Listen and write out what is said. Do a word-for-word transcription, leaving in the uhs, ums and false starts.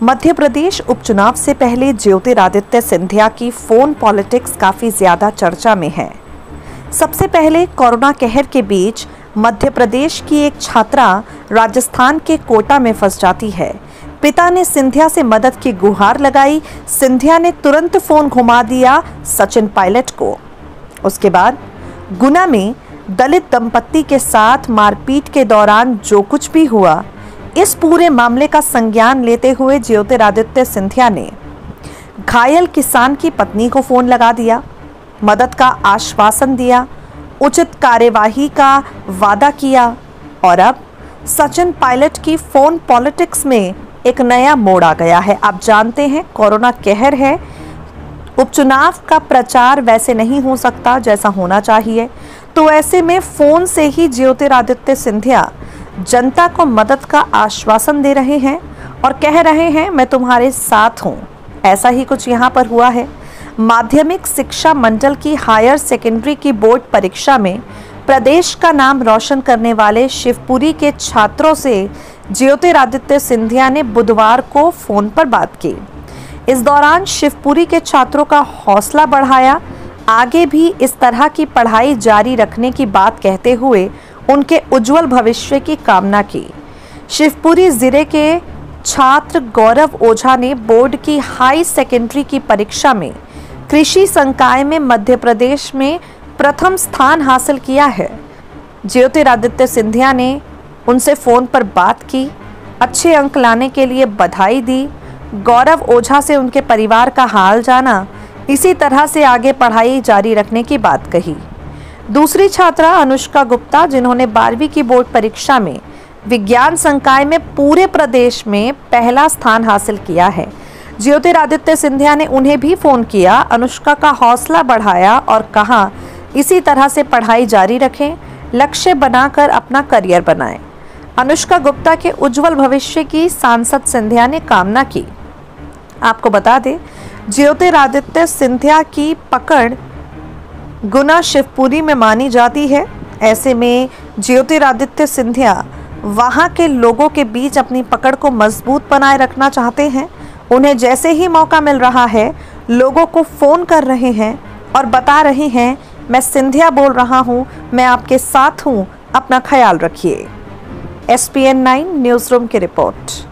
मध्य प्रदेश उपचुनाव से पहले ज्योतिरादित्य सिंधिया की फोन पॉलिटिक्स काफी ज्यादा चर्चा में है। सबसे पहले कोरोना कहर के बीच मध्य प्रदेश की एक छात्रा राजस्थान के कोटा में फंस जाती है। पिता ने सिंधिया से मदद की गुहार लगाई। सिंधिया ने तुरंत फोन घुमा दिया सचिन पायलट को। उसके बाद गुना में दलित दंपत्ति के साथ मारपीट के दौरान जो कुछ भी हुआ, इस पूरे मामले का संज्ञान लेते हुए ज्योतिरादित्य सिंधिया ने घायल किसान की पत्नी को फोन लगा दिया, मदद का आश्वासन दिया, उचित कार्यवाही का वादा किया और अब सचिन पायलट की फोन पॉलिटिक्स में एक नया मोड़ आ गया है। आप जानते हैं कोरोना कहर है, उपचुनाव का प्रचार वैसे नहीं हो सकता जैसा होना चाहिए, तो ऐसे में फोन से ही ज्योतिरादित्य सिंधिया जनता को मदद का आश्वासन दे रहे हैं और कह रहे हैं मैं तुम्हारे साथ हूं। ऐसा ही कुछ यहां पर हुआ है। माध्यमिक शिक्षा मंडल की हायर सेकेंडरी की बोर्ड परीक्षा में प्रदेश का नाम रोशन करने वाले शिवपुरी के छात्रों से ज्योतिरादित्य सिंधिया ने बुधवार को फोन पर बात की। इस दौरान शिवपुरी के छात्रों का हौसला बढ़ाया, आगे भी इस तरह की पढ़ाई जारी रखने की बात कहते हुए उनके उज्जवल भविष्य की कामना की। शिवपुरी जिले के छात्र गौरव ओझा ने बोर्ड की हाई सेकेंडरी की परीक्षा में कृषि संकाय में मध्य प्रदेश में प्रथम स्थान हासिल किया है। ज्योतिरादित्य सिंधिया ने उनसे फोन पर बात की, अच्छे अंक लाने के लिए बधाई दी। गौरव ओझा से उनके परिवार का हाल जाना, इसी तरह से आगे पढ़ाई जारी रखने की बात कही। दूसरी छात्रा अनुष्का गुप्ता, जिन्होंने बारहवीं की बोर्ड परीक्षा में विज्ञान संकाय में पूरे प्रदेश में पहला स्थान हासिल किया है। ज्योतिरादित्य सिंधिया ने उन्हें भी फोन किया, अनुष्का का हौसला बढ़ाया और कहा इसी तरह से पढ़ाई जारी रखें, लक्ष्य बनाकर अपना करियर बनाएं। अनुष्का गुप्ता के उज्जवल भविष्य की सांसद सिंधिया ने कामना की। आपको बता दें, ज्योतिरादित्य सिंधिया की पकड़ गुना शिवपुरी में मानी जाती है। ऐसे में ज्योतिरादित्य सिंधिया वहां के लोगों के बीच अपनी पकड़ को मजबूत बनाए रखना चाहते हैं। उन्हें जैसे ही मौका मिल रहा है, लोगों को फोन कर रहे हैं और बता रहे हैं मैं सिंधिया बोल रहा हूं, मैं आपके साथ हूं, अपना ख्याल रखिए। S P N nine news room की रिपोर्ट।